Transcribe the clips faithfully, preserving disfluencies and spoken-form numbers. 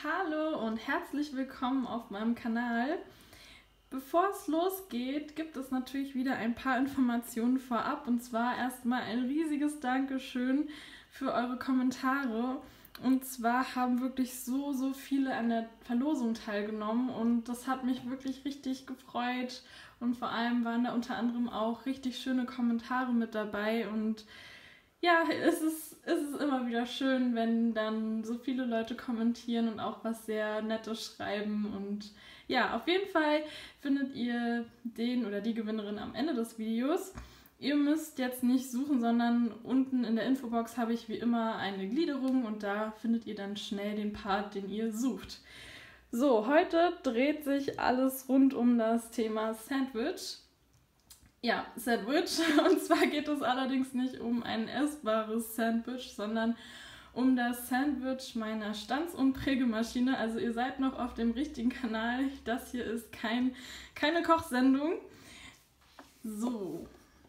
Hallo und herzlich willkommen auf meinem Kanal. Bevor es losgeht, gibt es natürlich wieder ein paar Informationen vorab. Und zwar erstmal ein riesiges Dankeschön für eure Kommentare. Und zwar haben wirklich so, so viele an der Verlosung teilgenommen und das hat mich wirklich richtig gefreut. Und vor allem waren da unter anderem auch richtig schöne Kommentare mit dabei. Und ja, es ist, es ist immer wieder schön, wenn dann so viele Leute kommentieren und auch was sehr Nettes schreiben. Und ja, auf jeden Fall findet ihr den oder die Gewinnerin am Ende des Videos. Ihr müsst jetzt nicht suchen, sondern unten in der Infobox habe ich wie immer eine Gliederung und da findet ihr dann schnell den Part, den ihr sucht. So, heute dreht sich alles rund um das Thema Sandwich. Ja, Sandwich. Und zwar geht es allerdings nicht um ein essbares Sandwich, sondern um das Sandwich meiner Stanz- und Prägemaschine. Also ihr seid noch auf dem richtigen Kanal. Das hier ist kein, keine Kochsendung. So.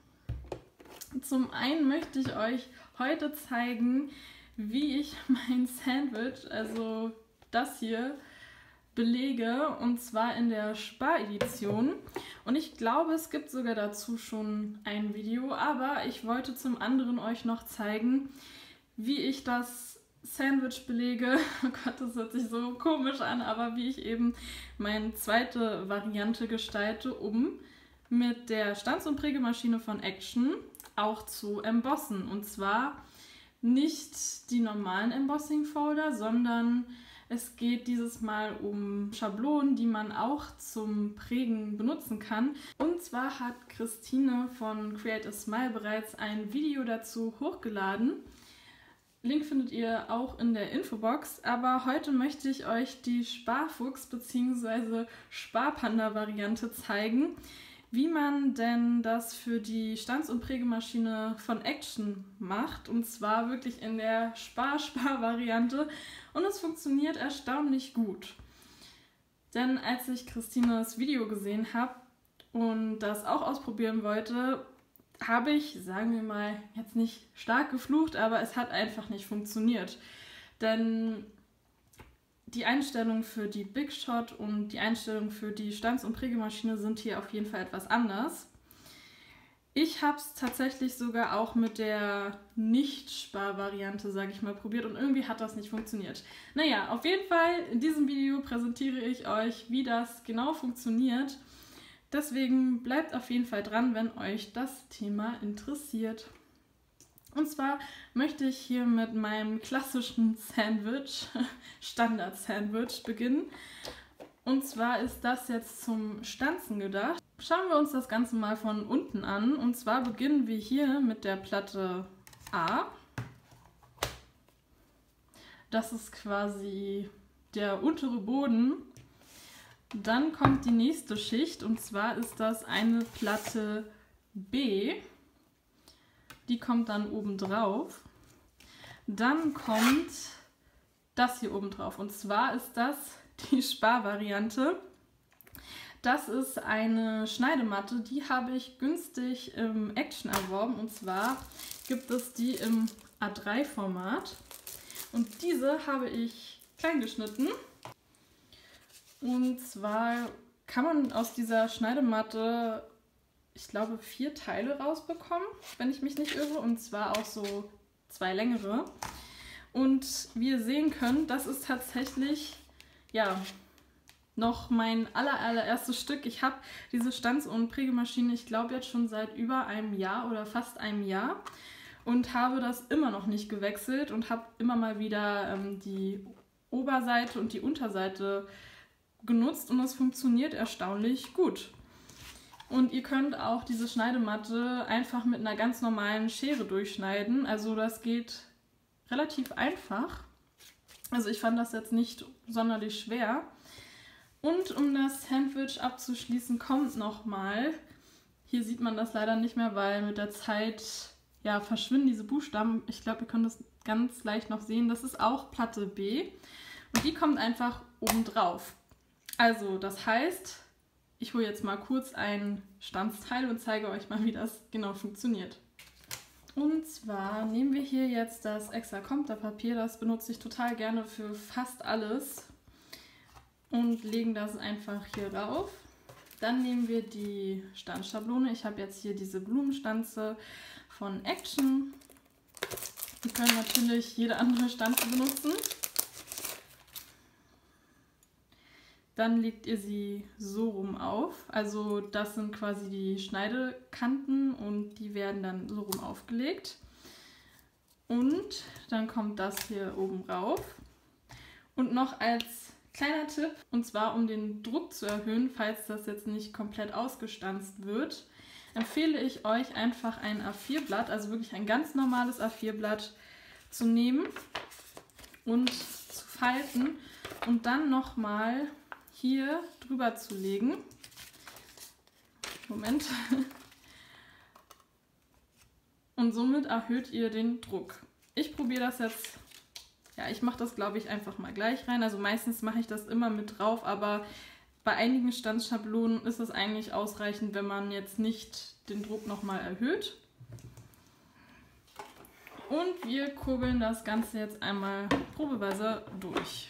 Zum einen möchte ich euch heute zeigen, wie ich mein Sandwich, also das hier, belege, und zwar in der Sparedition. Und ich glaube, es gibt sogar dazu schon ein Video, aber ich wollte zum anderen euch noch zeigen, wie ich das Sandwich belege. Oh Gott, das hört sich so komisch an, aber wie ich eben meine zweite Variante gestalte, um mit der Stanz- und Prägemaschine von Action auch zu embossen. Und zwar nicht die normalen Embossing-Folder, sondern es geht dieses Mal um Schablonen, die man auch zum Prägen benutzen kann. Und zwar hat Christine von Create a Smile bereits ein Video dazu hochgeladen. Link findet ihr auch in der Infobox. Aber heute möchte ich euch die Sparfuchs- bzw. Sparpanda-Variante zeigen, wie man denn das für die Stanz- und Prägemaschine von Action macht. Und zwar wirklich in der Spar-Spar-Variante. Und es funktioniert erstaunlich gut. Denn als ich Christines Video gesehen habe und das auch ausprobieren wollte, habe ich, sagen wir mal, jetzt nicht stark geflucht, aber es hat einfach nicht funktioniert. Denn die Einstellungen für die Big Shot und die Einstellungen für die Stanz- und Prägemaschine sind hier auf jeden Fall etwas anders. Ich habe es tatsächlich sogar auch mit der Nicht-Spar-Variante, sage ich mal, probiert und irgendwie hat das nicht funktioniert. Naja, auf jeden Fall in diesem Video präsentiere ich euch, wie das genau funktioniert. Deswegen bleibt auf jeden Fall dran, wenn euch das Thema interessiert. Und zwar möchte ich hier mit meinem klassischen Sandwich, Standard-Sandwich, beginnen. Und zwar ist das jetzt zum Stanzen gedacht. Schauen wir uns das Ganze mal von unten an. Und zwar beginnen wir hier mit der Platte A. Das ist quasi der untere Boden. Dann kommt die nächste Schicht und zwar ist das eine Platte B. Die kommt dann oben drauf. Dann kommt das hier oben drauf und zwar ist das die Sparvariante. Das ist eine Schneidematte, die habe ich günstig im Action erworben und zwar gibt es die im A drei Format und diese habe ich klein geschnitten. Und zwar kann man aus dieser Schneidematte, ich glaube, vier Teile rausbekommen, wenn ich mich nicht irre, und zwar auch so zwei längere. Und wie ihr sehen könnt, das ist tatsächlich, ja, noch mein aller, allererstes Stück. Ich habe diese Stanz- und Prägemaschine, ich glaube, jetzt schon seit über einem Jahr oder fast einem Jahr und habe das immer noch nicht gewechselt und habe immer mal wieder ähm, die Oberseite und die Unterseite genutzt und es funktioniert erstaunlich gut. Und ihr könnt auch diese Schneidematte einfach mit einer ganz normalen Schere durchschneiden. Also das geht relativ einfach. Also ich fand das jetzt nicht sonderlich schwer. Und um das Sandwich abzuschließen, kommt nochmal, hier sieht man das leider nicht mehr, weil mit der Zeit ja, verschwinden diese Buchstaben. Ich glaube, ihr könnt das ganz leicht noch sehen. Das ist auch Platte B und die kommt einfach oben drauf. Also das heißt, ich hole jetzt mal kurz ein Stanzteil und zeige euch mal, wie das genau funktioniert. Und zwar nehmen wir hier jetzt das Exacompter Papier, das benutze ich total gerne für fast alles. und legen das einfach hier rauf. Dann nehmen wir die Stanzschablone. Ich habe jetzt hier diese Blumenstanze von Action. Wir können natürlich jede andere Stanze benutzen. Dann legt ihr sie so rum auf. Also das sind quasi die Schneidekanten und die werden dann so rum aufgelegt. Und dann kommt das hier oben rauf. Und noch als kleiner Tipp, und zwar um den Druck zu erhöhen, falls das jetzt nicht komplett ausgestanzt wird, empfehle ich euch einfach ein A vier Blatt, also wirklich ein ganz normales A vier Blatt zu nehmen und zu falten und dann nochmal hier drüber zu legen. Moment. Und somit erhöht ihr den Druck. Ich probiere das jetzt, ja, ich mache das glaube ich einfach mal gleich rein. Also meistens mache ich das immer mit drauf, aber bei einigen Stanzschablonen ist es eigentlich ausreichend, wenn man jetzt nicht den Druck nochmal erhöht. Und wir kurbeln das Ganze jetzt einmal probeweise durch.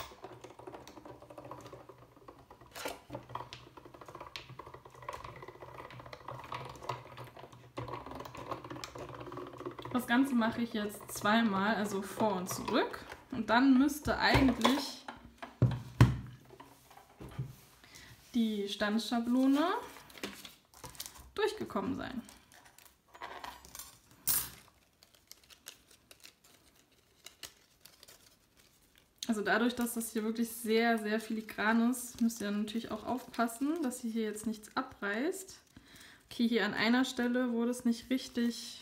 Das Ganze mache ich jetzt zweimal, also vor und zurück. Und dann müsste eigentlich die Stanzschablone durchgekommen sein. Also dadurch, dass das hier wirklich sehr, sehr filigran ist, müsst ihr natürlich auch aufpassen, dass ihr hier jetzt nichts abreißt. Okay, hier an einer Stelle wurde es nicht richtig...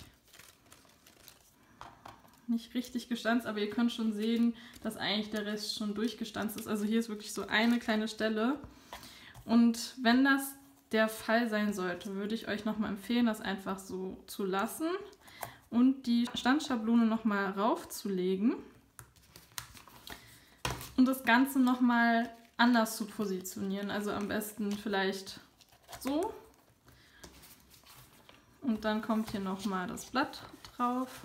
nicht richtig gestanzt, aber ihr könnt schon sehen, dass eigentlich der Rest schon durchgestanzt ist. Also hier ist wirklich so eine kleine Stelle. Und wenn das der Fall sein sollte, würde ich euch nochmal empfehlen, das einfach so zu lassen und die Stanzschablone nochmal raufzulegen und das Ganze nochmal anders zu positionieren. Also am besten vielleicht so. Und dann kommt hier nochmal das Blatt drauf.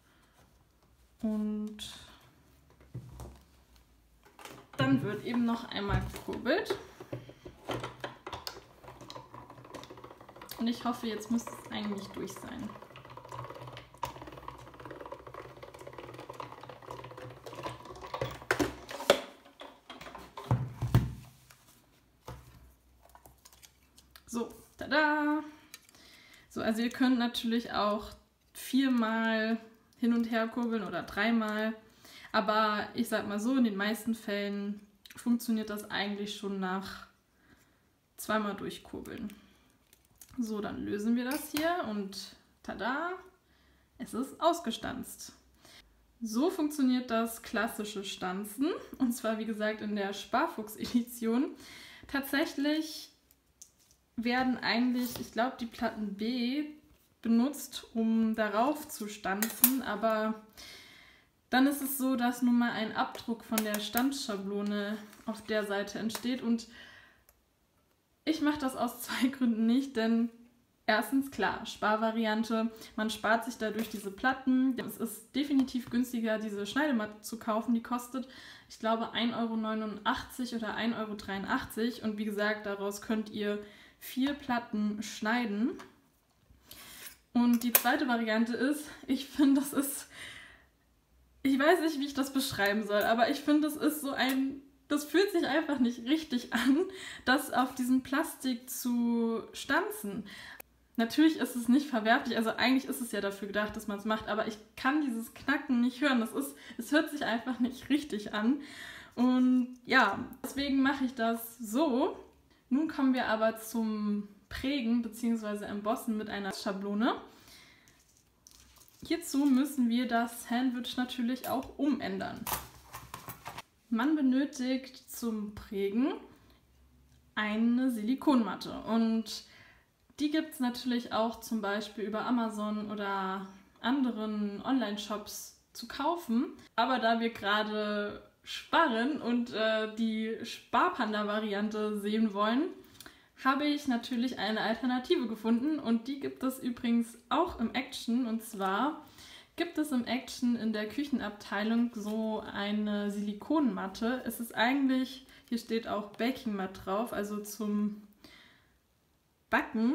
Und dann wird eben noch einmal gekurbelt. Und ich hoffe, jetzt müsste es eigentlich durch sein. So, tada! So, also ihr könnt natürlich auch viermal hin und her kurbeln oder dreimal. Aber ich sag mal so, in den meisten Fällen funktioniert das eigentlich schon nach zweimal durchkurbeln. So, dann lösen wir das hier und tada, es ist ausgestanzt. So funktioniert das klassische Stanzen. Und zwar, wie gesagt, in der Sparfuchs-Edition. Tatsächlich werden eigentlich, ich glaube, die Platten B benutzt, um darauf zu stanzen, aber dann ist es so, dass nun mal ein Abdruck von der Stanzschablone auf der Seite entsteht und ich mache das aus zwei Gründen nicht, denn erstens, klar, Sparvariante, man spart sich dadurch diese Platten, es ist definitiv günstiger, diese Schneidematte zu kaufen, die kostet, ich glaube, ein Euro neunundachtzig oder ein Euro dreiundachtzig und wie gesagt, daraus könnt ihr vier Platten schneiden. Und die zweite Variante ist, ich finde, das ist, ich weiß nicht, wie ich das beschreiben soll, aber ich finde, das ist so ein, das fühlt sich einfach nicht richtig an, das auf diesem Plastik zu stanzen. Natürlich ist es nicht verwerflich, also eigentlich ist es ja dafür gedacht, dass man es macht, aber ich kann dieses Knacken nicht hören, das ist, es hört sich einfach nicht richtig an. Und ja, deswegen mache ich das so. Nun kommen wir aber zum Prägen bzw. Embossen mit einer Schablone. Hierzu müssen wir das Sandwich natürlich auch umändern. Man benötigt zum Prägen eine Silikonmatte und die gibt es natürlich auch zum Beispiel über Amazon oder anderen Online-Shops zu kaufen. Aber da wir gerade sparen und äh, die Sparpanda-Variante sehen wollen, habe ich natürlich eine Alternative gefunden und die gibt es übrigens auch im Action. Und zwar gibt es im Action in der Küchenabteilung so eine Silikonmatte. Es ist eigentlich, Hier steht auch Baking Mat drauf, also zum Backen.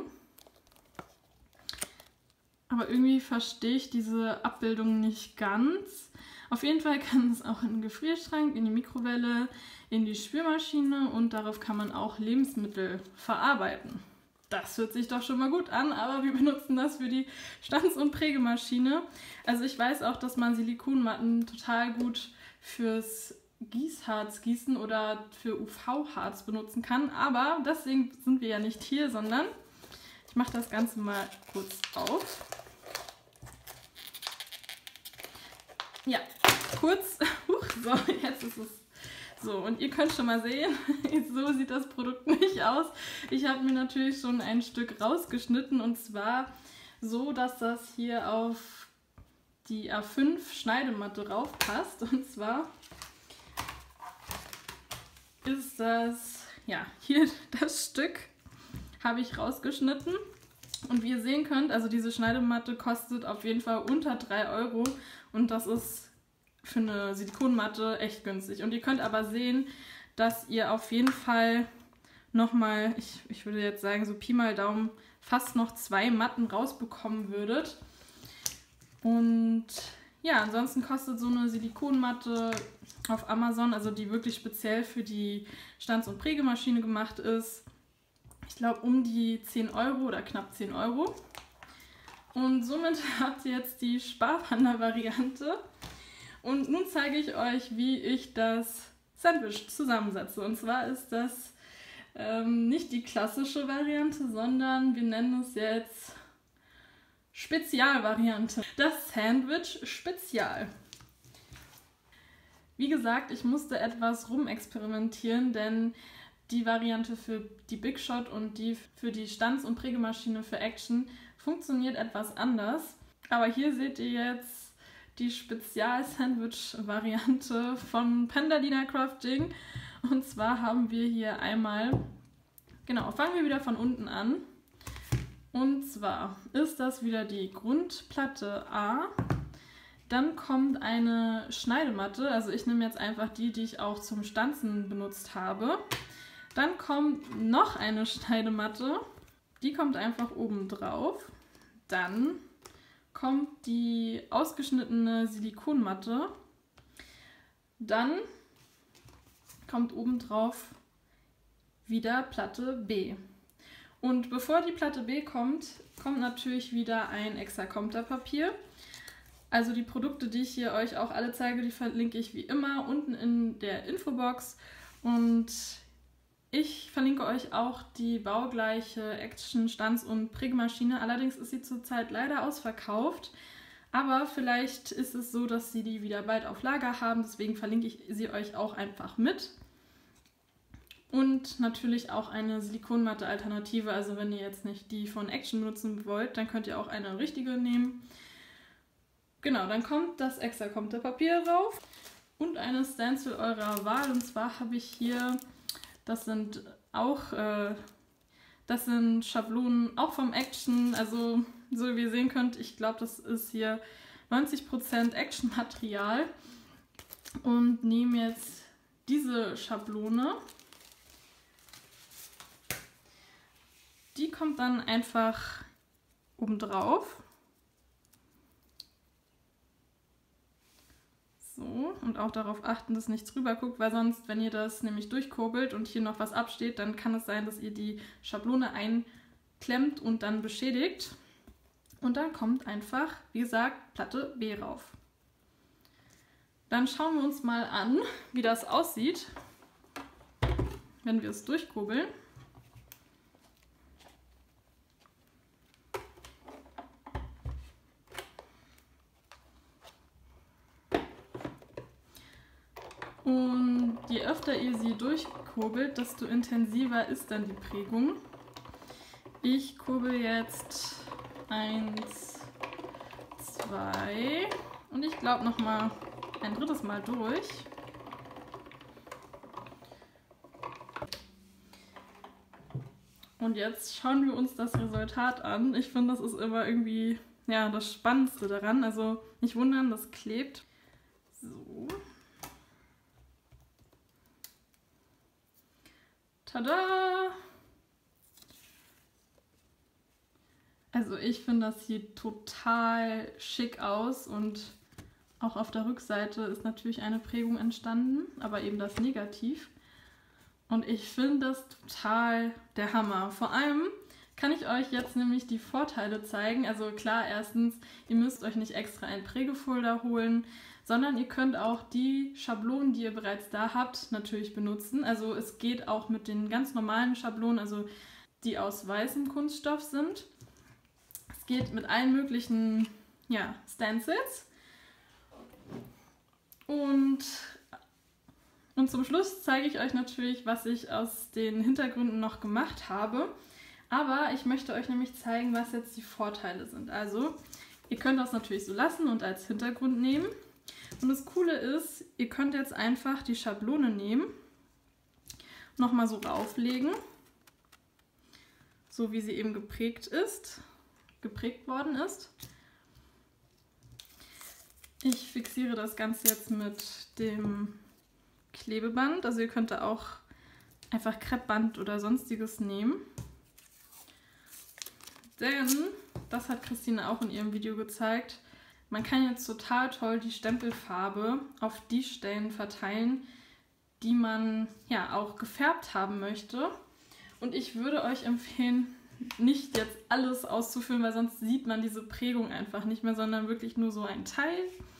Aber irgendwie verstehe ich diese Abbildung nicht ganz. Auf jeden Fall kann es auch in den Gefrierschrank, in die Mikrowelle, in die Spülmaschine und darauf kann man auch Lebensmittel verarbeiten. Das hört sich doch schon mal gut an, aber wir benutzen das für die Stanz- und Prägemaschine. Also ich weiß auch, dass man Silikonmatten total gut fürs Gießharz gießen oder für U V-Harz benutzen kann. Aber deswegen sind wir ja nicht hier, sondern ich mache das Ganze mal kurz auf. Ja, kurz. Huch, so, jetzt ist es so. Und ihr könnt schon mal sehen, so sieht das Produkt nicht aus. Ich habe mir natürlich schon ein Stück rausgeschnitten und zwar so, dass das hier auf die A fünf Schneidematte raufpasst. Und zwar ist das, ja, hier das Stück habe ich rausgeschnitten. Und wie ihr sehen könnt, also diese Schneidematte kostet auf jeden Fall unter drei Euro und das ist für eine Silikonmatte echt günstig. Und ihr könnt aber sehen, dass ihr auf jeden Fall nochmal, ich, ich würde jetzt sagen so Pi mal Daumen, fast noch zwei Matten rausbekommen würdet. Und ja, ansonsten kostet so eine Silikonmatte auf Amazon, also die wirklich speziell für die Stanz- und Prägemaschine gemacht ist, ich glaube um die zehn Euro oder knapp zehn Euro. Und somit habt ihr jetzt die Sparpanda-Variante. Und nun zeige ich euch, wie ich das Sandwich zusammensetze. Und zwar ist das ähm, nicht die klassische Variante, sondern wir nennen es jetzt Spezialvariante. Das Sandwich Spezial. Wie gesagt, ich musste etwas rumexperimentieren, denn die Variante für die Big Shot und die für die Stanz- und Prägemaschine für Action funktioniert etwas anders. Aber hier seht ihr jetzt die Spezial-Sandwich-Variante von Pandalina Crafting. Und zwar haben wir hier einmal, genau, fangen wir wieder von unten an. Und zwar ist das wieder die Grundplatte A. Dann kommt eine Schneidematte, also ich nehme jetzt einfach die, die ich auch zum Stanzen benutzt habe. Dann kommt noch eine Schneidematte, die kommt einfach oben drauf. Dann kommt die ausgeschnittene Silikonmatte. Dann kommt oben drauf wieder Platte B. Und bevor die Platte B kommt, kommt natürlich wieder ein Hexacompter-Papier. Also die Produkte, die ich hier euch auch alle zeige, die verlinke ich wie immer unten in der Infobox. Und ich verlinke euch auch die baugleiche Action Stanz- und Prägemaschine. Allerdings ist sie zurzeit leider ausverkauft. Aber vielleicht ist es so, dass sie die wieder bald auf Lager haben. Deswegen verlinke ich sie euch auch einfach mit. Und natürlich auch eine Silikonmatte-Alternative. Also wenn ihr jetzt nicht die von Action benutzen wollt, dann könnt ihr auch eine richtige nehmen. Genau, dann kommt das Hexacompter-Papier rauf und eine Stencil eurer Wahl. Und zwar habe ich hier, das sind auch, äh, das sind Schablonen auch vom Action. Also so wie ihr sehen könnt, ich glaube, das ist hier neunzig Prozent Action-Material. Und nehme jetzt diese Schablone. Die kommt dann einfach oben drauf. So, und auch darauf achten, dass nichts rüber guckt, weil sonst, wenn ihr das nämlich durchkurbelt und hier noch was absteht, dann kann es sein, dass ihr die Schablone einklemmt und dann beschädigt. Und dann kommt einfach, wie gesagt, Platte B rauf. Dann schauen wir uns mal an, wie das aussieht, wenn wir es durchkurbeln. Und je öfter ihr sie durchkurbelt, desto intensiver ist dann die Prägung. Ich kurbel jetzt eins, zwei und ich glaube noch mal ein drittes Mal durch. Und jetzt schauen wir uns das Resultat an. Ich finde, das ist immer irgendwie ja, das Spannendste daran. Also nicht wundern, das klebt. So. Tada! Also ich finde, das sieht total schick aus und auch auf der Rückseite ist natürlich eine Prägung entstanden, aber eben das Negativ. Und ich finde das total der Hammer. Vor allem kann ich euch jetzt nämlich die Vorteile zeigen. Also klar, erstens, ihr müsst euch nicht extra einen Prägefolder holen, sondern ihr könnt auch die Schablonen, die ihr bereits da habt, natürlich benutzen. Also es geht auch mit den ganz normalen Schablonen, also die aus weißem Kunststoff sind. Es geht mit allen möglichen ja, Stencils. Und, und zum Schluss zeige ich euch natürlich, was ich aus den Hintergründen noch gemacht habe. Aber ich möchte euch nämlich zeigen, was jetzt die Vorteile sind. Also, ihr könnt das natürlich so lassen und als Hintergrund nehmen. Und das Coole ist, ihr könnt jetzt einfach die Schablone nehmen, nochmal so rauflegen, so wie sie eben geprägt ist, geprägt worden ist. Ich fixiere das Ganze jetzt mit dem Klebeband. Also ihr könnt da auch einfach Kreppband oder sonstiges nehmen. Denn, das hat Christine auch in ihrem Video gezeigt, man kann jetzt total toll die Stempelfarbe auf die Stellen verteilen, die man ja auch gefärbt haben möchte. Und ich würde euch empfehlen, nicht jetzt alles auszufüllen, weil sonst sieht man diese Prägung einfach nicht mehr, sondern wirklich nur so ein Teil.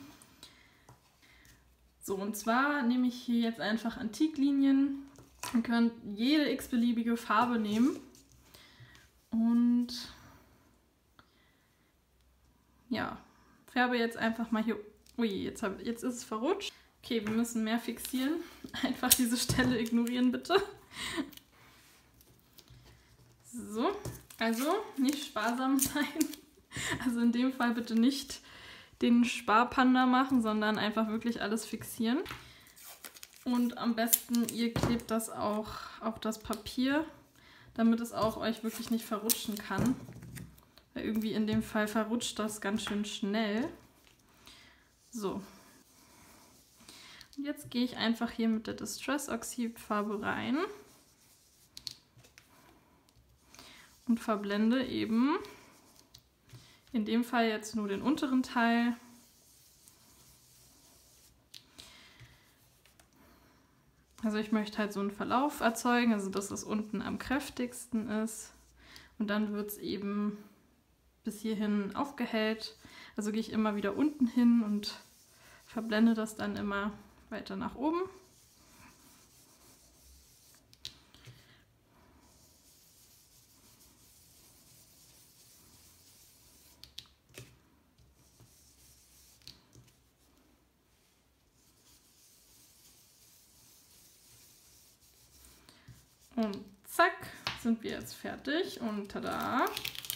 So, und zwar nehme ich hier jetzt einfach Antiklinien. Ihr könnt jede x-beliebige Farbe nehmen. Und ja, färbe jetzt einfach mal hier. Ui, jetzt, hab, jetzt ist es verrutscht. Okay, wir müssen mehr fixieren. Einfach diese Stelle ignorieren, bitte. So, also nicht sparsam sein. Also in dem Fall bitte nicht den Sparpanda machen, sondern einfach wirklich alles fixieren. Und am besten, ihr klebt das auch auf das Papier, damit es auch euch wirklich nicht verrutschen kann. Weil irgendwie in dem Fall verrutscht das ganz schön schnell. So. Und jetzt gehe ich einfach hier mit der Distress Oxide Farbe rein und verblende eben in dem Fall jetzt nur den unteren Teil. Also ich möchte halt so einen Verlauf erzeugen, also dass es unten am kräftigsten ist. Und dann wird es eben bis hierhin aufgehellt. Also gehe ich immer wieder unten hin und verblende das dann immer weiter nach oben. Und zack, sind wir jetzt fertig und tada!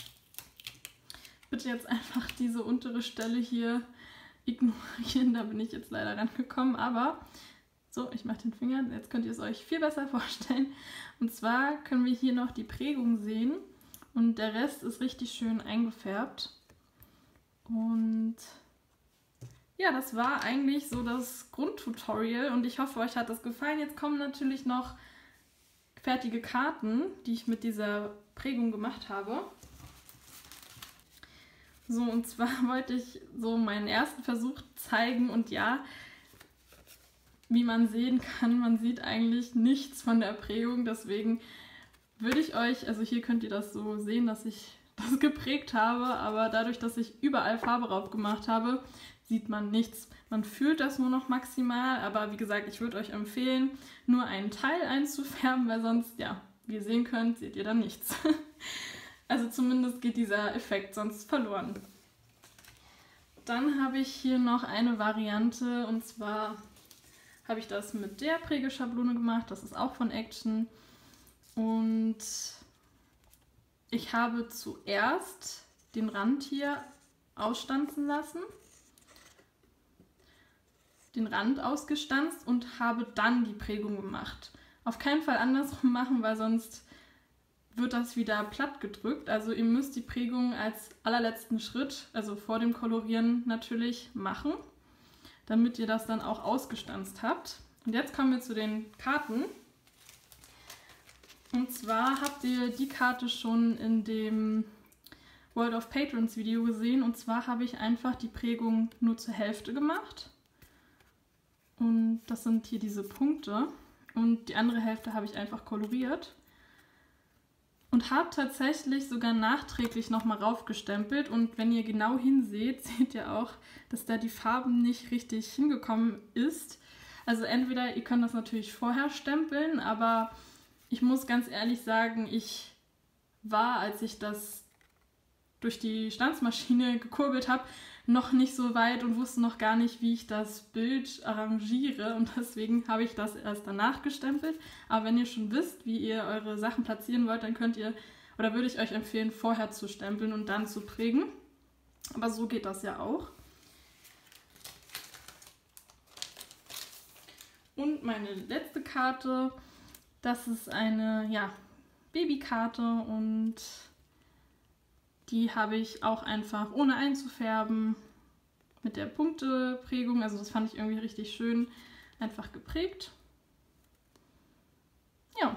Bitte jetzt einfach diese untere Stelle hier ignorieren, da bin ich jetzt leider rangekommen, aber so, ich mache den Finger, jetzt könnt ihr es euch viel besser vorstellen. Und zwar können wir hier noch die Prägung sehen und der Rest ist richtig schön eingefärbt. Und ja, das war eigentlich so das Grundtutorial und ich hoffe, euch hat das gefallen. Jetzt kommen natürlich noch fertige Karten, die ich mit dieser Prägung gemacht habe. So, und zwar wollte ich so meinen ersten Versuch zeigen und ja, wie man sehen kann, man sieht eigentlich nichts von der Prägung, deswegen würde ich euch, also hier könnt ihr das so sehen, dass ich das geprägt habe, aber dadurch, dass ich überall Farbe drauf gemacht habe, sieht man nichts. Man fühlt das nur noch maximal, aber wie gesagt, ich würde euch empfehlen, nur einen Teil einzufärben, weil sonst, ja, wie ihr sehen könnt, seht ihr dann nichts. Also zumindest geht dieser Effekt sonst verloren. Dann habe ich hier noch eine Variante und zwar habe ich das mit der Prägeschablone gemacht, das ist auch von Action. Und ich habe zuerst den Rand hier ausstanzen lassen, den Rand ausgestanzt und habe dann die Prägung gemacht. Auf keinen Fall andersrum machen, weil sonst wird das wieder platt gedrückt. Also ihr müsst die Prägung als allerletzten Schritt, also vor dem Kolorieren natürlich, machen, damit ihr das dann auch ausgestanzt habt. Und jetzt kommen wir zu den Karten. Und zwar habt ihr die Karte schon in dem World of Patrons Video gesehen. Und zwar habe ich einfach die Prägung nur zur Hälfte gemacht. Und das sind hier diese Punkte. Und die andere Hälfte habe ich einfach koloriert. Und habe tatsächlich sogar nachträglich nochmal raufgestempelt. Und wenn ihr genau hinseht, seht ihr auch, dass da die Farben nicht richtig hingekommen ist. Also entweder ihr könnt das natürlich vorher stempeln, aber ich muss ganz ehrlich sagen, ich war, als ich das durch die Stanzmaschine gekurbelt habe, noch nicht so weit und wusste noch gar nicht, wie ich das Bild arrangiere. Und deswegen habe ich das erst danach gestempelt. Aber wenn ihr schon wisst, wie ihr eure Sachen platzieren wollt, dann könnt ihr, oder würde ich euch empfehlen, vorher zu stempeln und dann zu prägen. Aber so geht das ja auch. Und meine letzte Karte, das ist eine ja, Babykarte und die habe ich auch einfach ohne einzufärben mit der Punkteprägung. Also das fand ich irgendwie richtig schön einfach geprägt. Ja.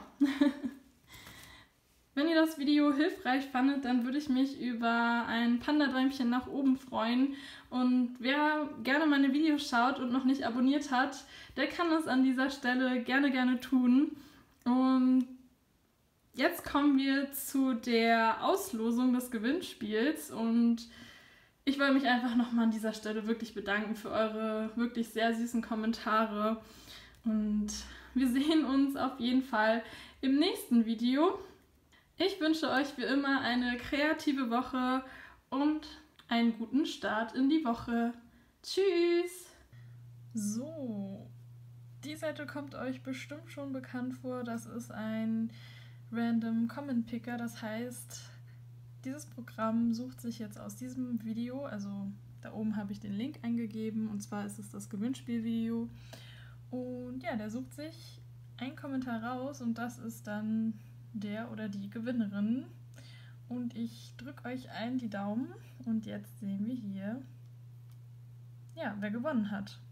Wenn ihr das Video hilfreich fandet, dann würde ich mich über ein Panda-Däumchen nach oben freuen. Und wer gerne meine Videos schaut und noch nicht abonniert hat, der kann es an dieser Stelle gerne, gerne tun. Und jetzt kommen wir zu der Auslosung des Gewinnspiels. Und ich wollte mich einfach nochmal an dieser Stelle wirklich bedanken für eure wirklich sehr süßen Kommentare. Und wir sehen uns auf jeden Fall im nächsten Video. Ich wünsche euch wie immer eine kreative Woche und einen guten Start in die Woche. Tschüss! So, die Seite kommt euch bestimmt schon bekannt vor. Das ist ein Random Comment Picker. Das heißt, dieses Programm sucht sich jetzt aus diesem Video, also da oben habe ich den Link eingegeben, und zwar ist es das Gewinnspielvideo. Und ja, der sucht sich einen Kommentar raus und das ist dann der oder die Gewinnerin. Und ich drücke euch allen die Daumen und jetzt sehen wir hier, ja, wer gewonnen hat.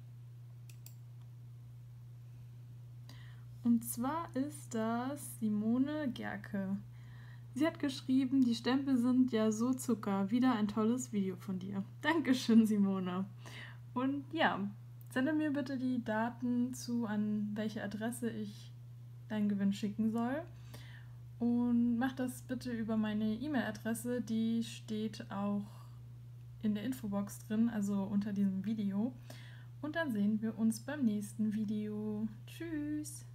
Und zwar ist das Simone Gerke. Sie hat geschrieben, die Stempel sind ja so Zucker. Wieder ein tolles Video von dir. Dankeschön, Simone. Und ja, sende mir bitte die Daten zu, an welche Adresse ich deinen Gewinn schicken soll. Und mach das bitte über meine E-Mail-Adresse, die steht auch in der Infobox drin, also unter diesem Video. Und dann sehen wir uns beim nächsten Video. Tschüss!